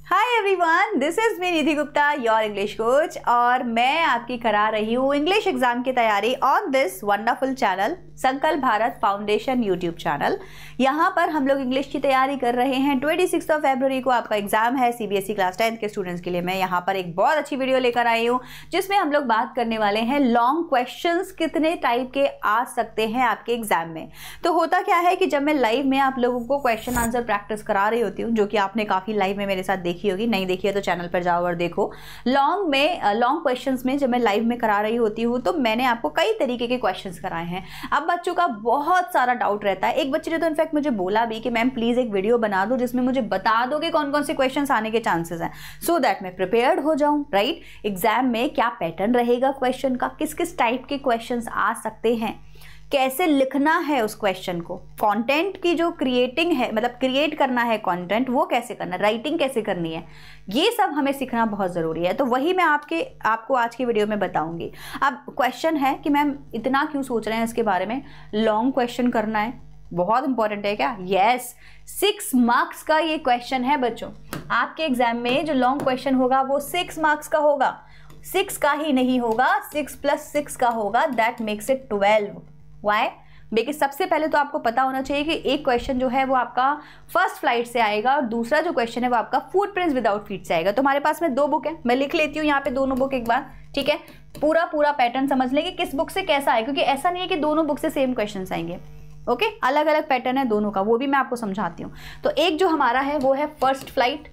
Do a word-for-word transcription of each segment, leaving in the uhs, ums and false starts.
Hi everyone, this is me Nidhi Gupta, your English coach, और मैं आपकी करा रही हूँ इंग्लिश एग्जाम की तैयारी ऑन दिस वंडरफुल चैनल संकल्प भारत फाउंडेशन यूट्यूब चैनल। यहाँ पर हम लोग इंग्लिश की तैयारी कर रहे हैं। छब्बीस ऑफ फरवरी को आपका एग्जाम है सीबीएसई क्लास टेंथ के स्टूडेंट्स के लिए। मैं यहाँ पर एक बहुत अच्छी वीडियो लेकर आई हूँ जिसमें हम लोग बात करने वाले हैं लॉन्ग क्वेश्चंस कितने टाइप के आ सकते हैं आपके एग्जाम में। तो होता क्या है कि जब मैं लाइव में आप लोगों को क्वेश्चन आंसर प्रैक्टिस करा रही होती हूँ, जो कि आपने काफ़ी लाइव में मेरे साथ देखी होगी, नहीं देखी है तो चैनल पर जाओ और देखो। लॉन्ग में लॉन्ग क्वेश्चंस में जब मैं लाइव में करा रही होती हूँ तो मैंने आपको कई तरीके के क्वेश्चंस कराए हैं। अब बच्चों का बहुत सारा डाउट रहता है। एक बच्चे ने तो इनफैक्ट मुझे बोला भी कि मैम प्लीज एक वीडियो बना दो जिसमें मुझे बता दो कि कौन कौन से क्वेश्चंस आने के चांसेस हैं, सो दैट मैं प्रिपेयर्ड हो जाऊं। राइट, एग्जाम में क्या पैटर्न रहेगा क्वेश्चन का, किस किस टाइप के क्वेश्चंस आ सकते हैं, कैसे लिखना है उस क्वेश्चन को, कंटेंट की जो क्रिएटिंग है, मतलब क्रिएट करना है कंटेंट, वो कैसे करना है, राइटिंग कैसे करनी है, ये सब हमें सीखना बहुत ज़रूरी है। तो वही मैं आपके आपको आज की वीडियो में बताऊंगी। अब क्वेश्चन है कि मैम इतना क्यों सोच रहे हैं इसके बारे में, लॉन्ग क्वेश्चन करना है, बहुत इंपॉर्टेंट है क्या? यस, सिक्स मार्क्स का ये क्वेश्चन है बच्चों। आपके एग्जाम में जो लॉन्ग क्वेश्चन होगा वो सिक्स मार्क्स का होगा। सिक्स का ही नहीं होगा, सिक्स प्लस सिक्स का होगा, that makes it twelve. Why? Because सबसे पहले तो आपको पता होना चाहिए कि एक क्वेश्चन जो है वो आपका फर्स्ट फ्लाइट से आएगा और दूसरा जो क्वेश्चन है वो आपका फुटप्रिंट्स विदाउट फीट से आएगा। तो हमारे पास में दो बुक है, मैं लिख लेती हूँ यहाँ पे दोनों बुक एक बार, ठीक है? पूरा पूरा पैटर्न समझ लेंगे किस बुक से कैसा है, क्योंकि ऐसा नहीं है कि दोनों बुक से सेम क्वेश्चन आएंगे। ओके, अलग अलग पैटर्न है दोनों का, वो भी मैं आपको समझाती हूँ। तो एक जो हमारा है वो है फर्स्ट फ्लाइट,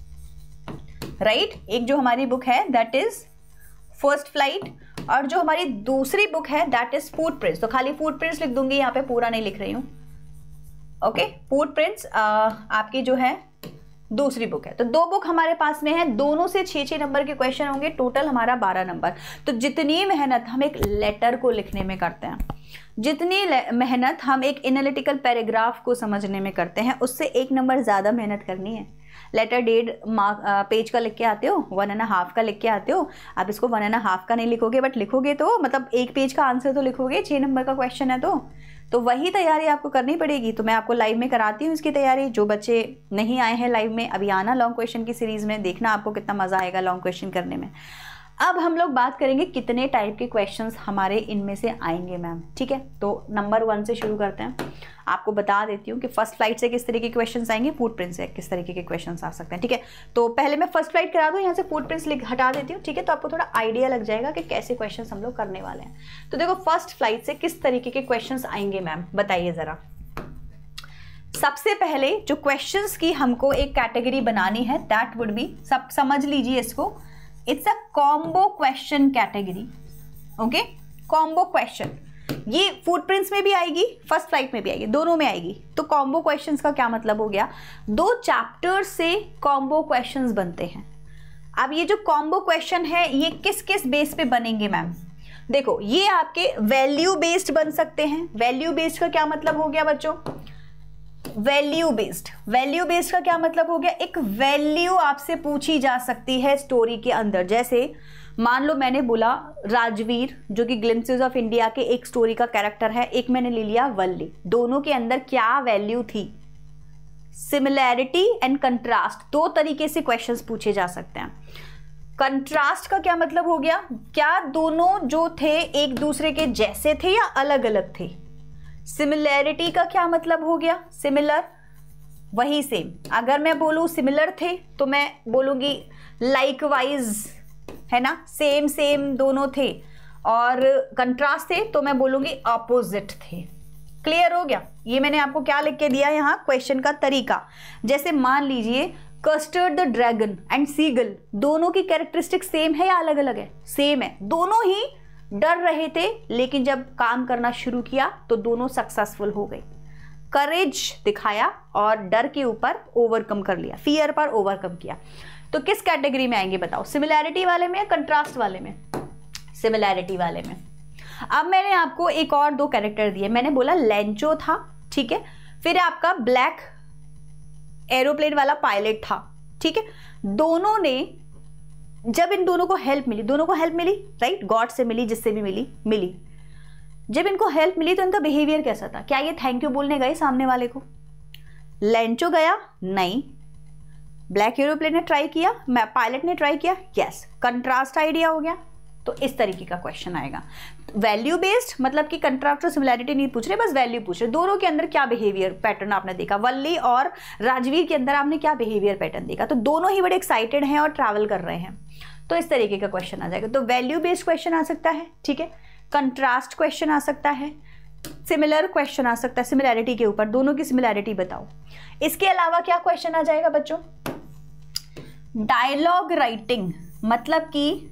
राइट, एक जो हमारी बुक है दैट इज फर्स्ट फ्लाइट, और जो हमारी दूसरी बुक है दैट इज फुटप्रिंट्स। तो खाली फुटप्रिंट्स लिख दूंगी यहाँ पे, पूरा नहीं लिख रही हूँ। ओके, फुटप्रिंट्स आपकी जो है दूसरी बुक है। तो दो बुक हमारे पास में है, दोनों से छः छः नंबर के क्वेश्चन होंगे, टोटल हमारा बारह नंबर। तो जितनी मेहनत हम एक लेटर को लिखने में करते हैं, जितनी मेहनत हम एक एनालिटिकल पैराग्राफ को समझने में करते हैं, उससे एक नंबर ज़्यादा मेहनत करनी है। लेटर डेढ़ मार्क पेज का लिख के आते हो, वन एंड हाफ का लिख के आते हो, आप इसको वन एंड हाफ का नहीं लिखोगे, बट लिखोगे तो मतलब एक पेज का आंसर तो लिखोगे, छः नंबर का क्वेश्चन है तो तो वही तैयारी आपको करनी पड़ेगी। तो मैं आपको लाइव में कराती हूँ इसकी तैयारी। जो बच्चे नहीं आए हैं लाइव में, अभी आना लॉन्ग क्वेश्चन की सीरीज़ में, देखना आपको कितना मज़ा आएगा लॉन्ग क्वेश्चन करने में। अब हम लोग बात करेंगे कितने टाइप के क्वेश्चंस हमारे इनमें से आएंगे मैम, ठीक है? तो नंबर वन से शुरू करते हैं। आपको बता देती हूँ कि फर्स्ट फ्लाइट से किस तरीके के क्वेश्चंस आएंगे, फुटप्रिंट से किस तरीके के क्वेश्चंस आ सकते हैं, ठीक है? तो पहले मैं फर्स्ट फ्लाइट करा दूँ, यहाँ से फुटप्रिंट्स लिख हटा देती हूँ, ठीक है? तो आपको थोड़ा आइडिया लग जाएगा कि कैसे क्वेश्चन हम लोग करने वाले हैं। तो देखो, फर्स्ट फ्लाइट से किस तरीके के क्वेश्चन आएंगे मैम, बताइए ज़रा। सबसे पहले जो क्वेश्चंस की हमको एक कैटेगरी बनानी है, दैट वुड बी, सब समझ लीजिए इसको, it's a combo question category. Okay, combo question, ये फुटप्रिंट्स में भी आएगी, फर्स्ट फ्लाइट में भी आएगी, दोनों में आएगी। तो कॉम्बो क्वेश्चंस का क्या मतलब हो गया, दो चैप्टर से कॉम्बो क्वेश्चंस बनते हैं। अब ये जो कॉम्बो क्वेश्चन है ये किस किस बेस पे बनेंगे मैम? देखो, ये आपके वैल्यू बेस्ड बन सकते हैं। वैल्यू बेस्ड का क्या मतलब हो गया बच्चों? वैल्यू बेस्ड, वैल्यू बेस्ड का क्या मतलब हो गया? एक वैल्यू आपसे पूछी जा सकती है स्टोरी के अंदर। जैसे मान लो मैंने बोला राजवीर, जो कि ग्लिम्पसेस ऑफ इंडिया के एक स्टोरी का कैरेक्टर है, एक मैंने ले लिया वल्ली, दोनों के अंदर क्या वैल्यू थी? सिमिलैरिटी एंड कंट्रास्ट, दो तरीके से क्वेश्चंस पूछे जा सकते हैं। कंट्रास्ट का क्या मतलब हो गया, क्या दोनों जो थे एक दूसरे के जैसे थे या अलग अलग थे? सिमिलैरिटी का क्या मतलब हो गया, सिमिलर, वही सेम। अगर मैं बोलूँ सिमिलर थे तो मैं बोलूँगी लाइकवाइज, है ना, सेम सेम दोनों थे। और कंट्रास्ट थे तो मैं बोलूँगी अपोजिट थे। क्लियर हो गया? ये मैंने आपको क्या लिख के दिया यहाँ, क्वेश्चन का तरीका। जैसे मान लीजिए custard the dragon and seagull, दोनों की कैरेक्टरिस्टिक सेम है या अलग अलग है? सेम है। दोनों ही डर रहे थे, लेकिन जब काम करना शुरू किया तो दोनों सक्सेसफुल हो गए। करेज दिखाया और डर के ऊपर ओवरकम कर लिया, फियर पर ओवरकम किया। तो किस कैटेगरी में आएंगे बताओ, सिमिलैरिटी वाले में या कंट्रास्ट वाले में? सिमिलैरिटी वाले में। अब मैंने आपको एक और दो कैरेक्टर दिए। मैंने बोला लेंचो था, ठीक है, फिर आपका ब्लैक एरोप्लेन वाला पायलट था, ठीक है। दोनों ने, जब इन दोनों को हेल्प मिली, दोनों को हेल्प मिली, राइट, गॉड से मिली, जिससे भी मिली मिली जब इनको हेल्प मिली तो इनका बिहेवियर कैसा था? क्या ये थैंक यू बोलने गए सामने वाले को? लेंचो गया? नहीं। ब्लैक एरोप्लेन ने ट्राई किया, पायलट ने ट्राई किया, यस, कंट्रास्ट आइडिया हो गया। तो इस तरीके का क्वेश्चन आएगा। वैल्यू बेस्ड मतलब कि कंट्रास्ट और सिमिलैरिटी नहीं पूछ रहे, बस वैल्यू पूछ रहे। दोनों के अंदर क्या बिहेवियर पैटर्न आपने देखा, वल्ली और राजवीर के अंदर आपने क्या बिहेवियर पैटर्न देखा, तो दोनों ही बड़े एक्साइटेड हैं और ट्रैवल कर रहे हैं, तो इस तरीके का क्वेश्चन आ जाएगा। तो वैल्यू बेस्ड क्वेश्चन आ सकता है, ठीक है, कंट्रास्ट क्वेश्चन आ सकता है, सिमिलर क्वेश्चन आ सकता है, सिमिलैरिटी के ऊपर, दोनों की सिमिलैरिटी बताओ। इसके अलावा क्या क्वेश्चन आ जाएगा बच्चों, डायलॉग राइटिंग, मतलब कि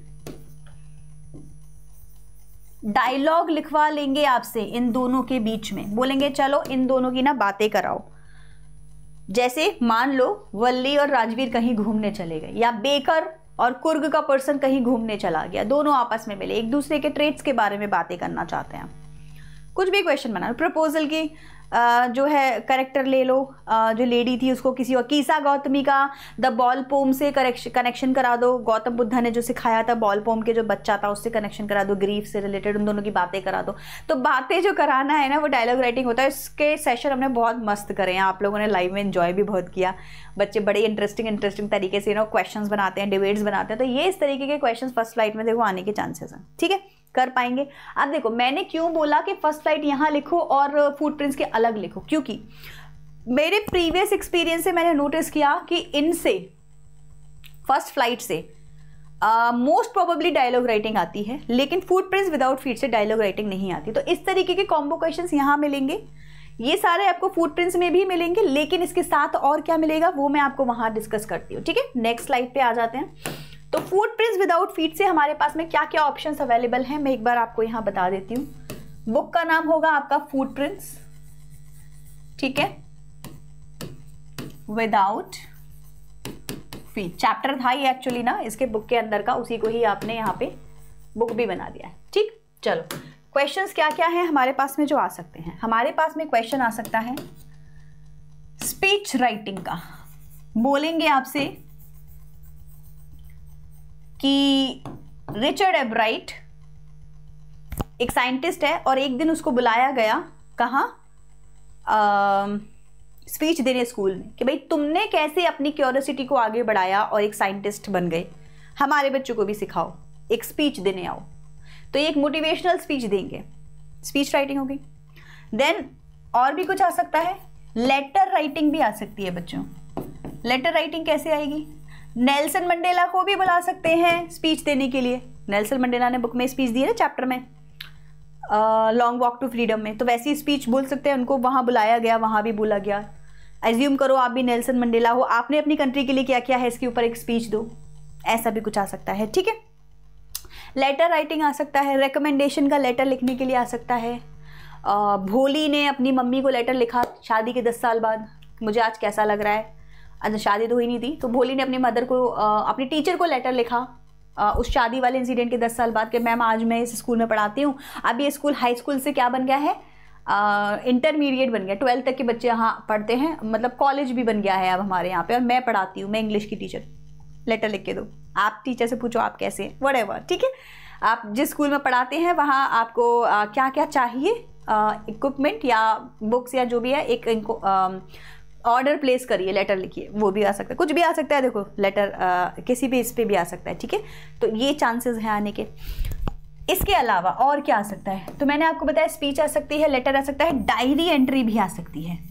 डायलॉग लिखवा लेंगे आपसे इन दोनों के बीच में, बोलेंगे चलो इन दोनों की ना बातें कराओ। जैसे मान लो वल्ली और राजवीर कहीं घूमने चले गए, या बेकर और कुर्ग का पर्सन कहीं घूमने चला गया, दोनों आपस में मिले, एक दूसरे के ट्रेड्स के बारे में बातें करना चाहते हैं, कुछ भी क्वेश्चन बना, प्रपोजल की आ, जो है करेक्टर ले लो, आ, जो लेडी थी उसको किसी और, कीसा गौतमी का द बॉल पोम से कनेक्शन करा दो, गौतम बुद्धा ने जो सिखाया था बॉल पोम के जो बच्चा था उससे कनेक्शन करा दो, ग्रीफ से रिलेटेड उन दोनों की बातें करा दो। तो बातें जो कराना है ना वो डायलॉग राइटिंग होता है। इसके सेशन हमने बहुत मस्त करे हैं, आप लोगों ने लाइव में एंजॉय भी बहुत किया, बच्चे बड़े इंटरेस्टिंग इंटरेस्टिंग तरीके से नो क्वेश्चन बनाते हैं, डिबेट्स बनाते हैं। तो ये इस तरीके के क्वेश्चन फर्स्ट फ्लाइट में देखो आने के चांसेस हैं, ठीक है, कर पाएंगे। अब देखो मैंने क्यों बोला कि फर्स्ट फ्लाइट यहां लिखो और फुटप्रिंट्स के अलग लिखो, क्योंकि मेरे प्रीवियस एक्सपीरियंस से मैंने नोटिस किया कि इनसे फर्स्ट फ्लाइट से मोस्ट प्रोबेबली डायलॉग राइटिंग आती है, लेकिन फुटप्रिंट्स विदाउट फीट से डायलॉग राइटिंग नहीं आती। तो इस तरीके के कॉम्बो क्वेश्चंस यहां मिलेंगे, ये सारे आपको फुटप्रिंट्स में भी मिलेंगे, लेकिन इसके साथ और क्या मिलेगा वो मैं आपको वहां डिस्कस करती हूँ, ठीक है। नेक्स्ट स्लाइड पे आ जाते हैं। तो फुटप्रिंट्स विदाउट फीट से हमारे पास में क्या क्या ऑप्शंस अवेलेबल हैं मैं एक बार आपको यहां बता देती हूं। बुक का नाम होगा आपका फुटप्रिंट्स, ठीक है, विदाउट फीट, चैप्टर था ये एक्चुअली ना इसके बुक के अंदर का, उसी को ही आपने यहाँ पे बुक भी बना दिया है, ठीक। चलो क्वेश्चंस क्या क्या हैं हमारे पास में जो आ सकते हैं। हमारे पास में क्वेश्चन आ सकता है स्पीच राइटिंग का, बोलेंगे आपसे कि रिचर्ड एब्राइट एक साइंटिस्ट है और एक दिन उसको बुलाया गया कहाँ, स्पीच देने स्कूल में, कि भाई तुमने कैसे अपनी क्यूरियोसिटी को आगे बढ़ाया और एक साइंटिस्ट बन गए, हमारे बच्चों को भी सिखाओ, एक स्पीच देने आओ। तो एक मोटिवेशनल स्पीच देंगे, स्पीच राइटिंग हो गई। देन और भी कुछ आ सकता है, लेटर राइटिंग भी आ सकती है बच्चों। लेटर राइटिंग कैसे आएगी, नेल्सन मंडेला को भी बुला सकते हैं स्पीच देने के लिए। नेल्सन मंडेला ने बुक में स्पीच दी है ना चैप्टर में, लॉन्ग वॉक टू फ्रीडम में, तो वैसी स्पीच बोल सकते हैं, उनको वहाँ बुलाया गया, वहाँ भी बोला गया। एज्यूम करो आप भी नेल्सन मंडेला हो, आपने अपनी कंट्री के लिए क्या किया है इसके ऊपर एक स्पीच दो, ऐसा भी कुछ आ सकता है, ठीक है। लेटर राइटिंग आ सकता है, रिकमेंडेशन का लेटर लिखने के लिए आ सकता है। भोली ने अपनी मम्मी को लेटर लिखा शादी के दस साल बाद, मुझे आज कैसा लग रहा है, अच्छा शादी तो हुई नहीं थी, तो भोली ने अपनी मदर को, अपनी टीचर को लेटर लिखा उस शादी वाले इंसिडेंट के दस साल बाद कि मैम आज मैं इस स्कूल में पढ़ाती हूँ, अब ये स्कूल हाई स्कूल से क्या बन गया है, इंटरमीडिएट बन गया, ट्वेल्थ तक के बच्चे यहाँ पढ़ते हैं, मतलब कॉलेज भी बन गया है अब हमारे यहाँ पे, और मैं पढ़ाती हूँ, मैं इंग्लिश की टीचर, लेटर लिख के दो। आप टीचर से पूछो आप कैसे हैं, व्हाटएवर, ठीक है। आप जिस स्कूल में पढ़ाते हैं वहाँ आपको आ, क्या क्या चाहिए, इक्विपमेंट या बुक्स या जो भी है, एक इनको ऑर्डर प्लेस करिए, लेटर लिखिए, वो भी आ सकता है, कुछ भी आ सकता है। देखो लेटर आ, किसी भी इस पे भी आ सकता है, ठीक है। तो ये चांसेस हैं आने के। इसके अलावा और क्या आ सकता है, तो मैंने आपको बताया स्पीच आ सकती है, लेटर आ सकता है, डायरी एंट्री भी आ सकती है,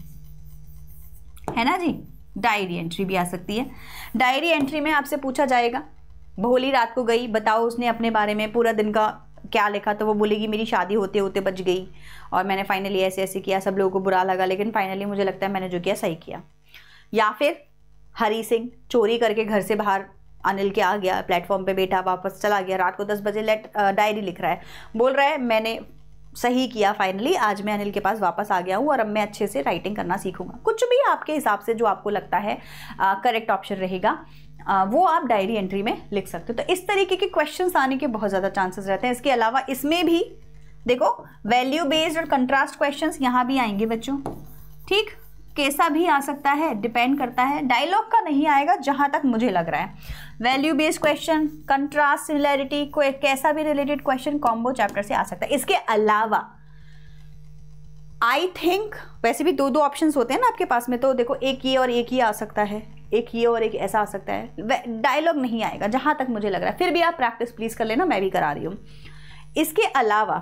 है ना जी, डायरी एंट्री भी आ सकती है। डायरी एंट्री में आपसे पूछा जाएगा, भोली रात को गई, बताओ उसने अपने बारे में पूरा दिन का क्या लिखा, तो वो बोलेगी मेरी शादी होते होते बच गई और मैंने फाइनली ऐसे ऐसे किया, सब लोगों को बुरा लगा, लेकिन फाइनली मुझे लगता है मैंने जो किया सही किया। या फिर हरी सिंह चोरी करके घर से बाहर अनिल के आ गया, प्लेटफॉर्म पे बैठा, वापस चला गया, रात को दस बजे लेट डायरी लिख रहा है, बोल रहा है मैंने सही किया, फाइनली आज मैं अनिल के पास वापस आ गया हूँ और अब मैं अच्छे से राइटिंग करना सीखूंगा। कुछ भी आपके हिसाब से जो आपको लगता है करेक्ट ऑप्शन रहेगा, आ, वो आप डायरी एंट्री में लिख सकते हो। तो इस तरीके के क्वेश्चंस आने के बहुत ज़्यादा चांसेस रहते हैं। इसके अलावा इसमें भी देखो वैल्यू बेस्ड और कंट्रास्ट क्वेश्चंस यहाँ भी आएंगे बच्चों, ठीक, कैसा भी आ सकता है, डिपेंड करता है, डायलॉग का नहीं आएगा जहाँ तक मुझे लग रहा है। Value based question, contrast, similarity, कोई कैसा भी रिलेटेड क्वेश्चन कॉम्बो चैप्टर से आ सकता है। इसके अलावा आई थिंक वैसे भी दो दो ऑप्शंस होते हैं ना आपके पास में, तो देखो एक ये और एक ही आ सकता है, एक ये और एक ऐसा आ सकता है, डायलॉग नहीं आएगा जहाँ तक मुझे लग रहा है। फिर भी आप प्रैक्टिस प्लीज़ कर लेना, मैं भी करा रही हूँ। इसके अलावा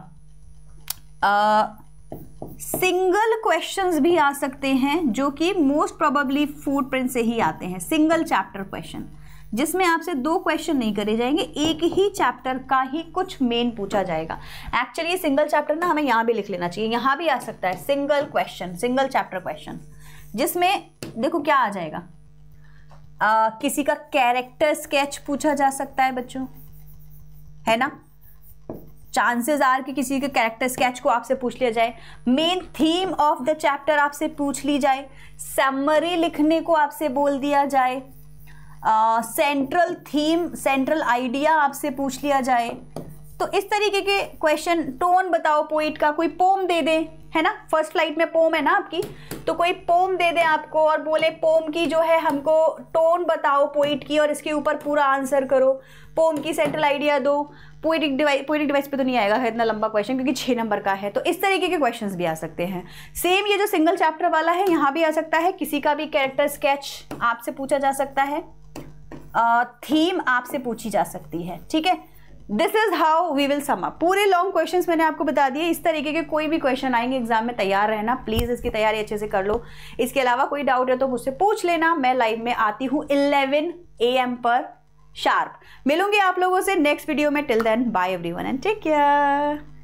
सिंगल क्वेश्चंस भी आ सकते हैं जो कि मोस्ट प्रोबेबली फुटप्रिंट से ही आते हैं। सिंगल चैप्टर क्वेश्चन जिसमें आपसे दो क्वेश्चन नहीं करे जाएंगे, एक ही चैप्टर का ही कुछ मेन पूछा जाएगा। एक्चुअली ये सिंगल चैप्टर ना हमें यहाँ भी लिख लेना चाहिए, यहाँ भी आ सकता है single question, single chapter question, जिसमें देखो क्या आ जाएगा, आ, किसी का कैरेक्टर स्केच पूछा जा सकता है बच्चों, है ना। चांसेस आर कि किसी के कैरेक्टर स्केच को आपसे पूछ लिया जाए, main theme of the chapter आपसे पूछ ली जाए, समरी लिखने को आपसे बोल दिया जाए, सेंट्रल थीम, सेंट्रल आइडिया आपसे पूछ लिया जाए। तो इस तरीके के क्वेश्चन, टोन बताओ पोइट का, कोई पोम दे दे, है ना, फर्स्ट फ्लाइट में पोम है ना आपकी, तो कोई पोम दे दे आपको और बोले पोम की जो है हमको टोन बताओ पोइट की और इसके ऊपर पूरा आंसर करो, पोम की सेंट्रल आइडिया दो। पोइटिक डिवाइस, पोइटिक डिवाइस पे तो नहीं आएगा है इतना लंबा क्वेश्चन क्योंकि छः नंबर का है। तो इस तरीके के क्वेश्चंस भी आ सकते हैं। सेम ये जो सिंगल चैप्टर वाला है यहाँ भी आ सकता है, किसी का भी कैरेक्टर स्केच आपसे पूछा जा सकता है, थीम आपसे पूछी जा सकती है, ठीक है। This is how we will sum up. पूरे लॉन्ग क्वेश्चंस मैंने आपको बता दिए। इस तरीके के कोई भी क्वेश्चन आएंगे एग्जाम में, तैयार रहना प्लीज, इसकी तैयारी अच्छे से कर लो। इसके अलावा कोई डाउट है तो मुझसे पूछ लेना। मैं लाइव में आती हूँ इलेवन ए एम पर शार्प। मिलूंगी आप लोगों से नेक्स्ट वीडियो में। Till then bye everyone and take care.